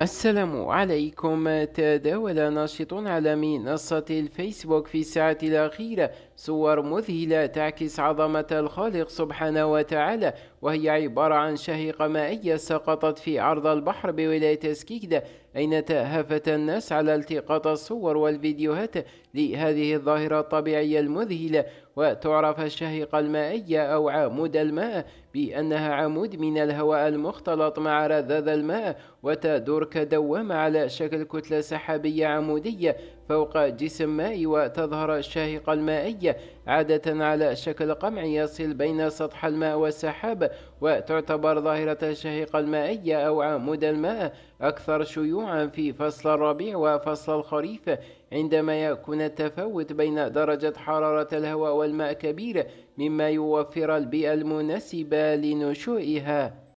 السلام عليكم. تداول ناشط على منصة الفيسبوك في الساعة الأخيرة صور مذهلة تعكس عظمة الخالق سبحانه وتعالى، وهي عبارة عن شهيقة مائية سقطت في عرض البحر بولاية سكيكدا، أين تهافت الناس على التقاط الصور والفيديوهات لهذه الظاهرة الطبيعية المذهلة. وتعرف الشهيقة المائية أو عمود الماء بأنها عمود من الهواء المختلط مع رذاذ الماء، وتدور كدوامة على شكل كتلة سحابية عمودية فوق جسم مائي. وتظهر الشاهقة المائية عادة على شكل قمع يصل بين سطح الماء والسحاب، وتعتبر ظاهرة الشاهقة المائية أو عمود الماء أكثر شيوعا في فصل الربيع وفصل الخريف، عندما يكون التفاوت بين درجة حرارة الهواء والماء كبير، مما يوفر البيئة المناسبة لنشوئها.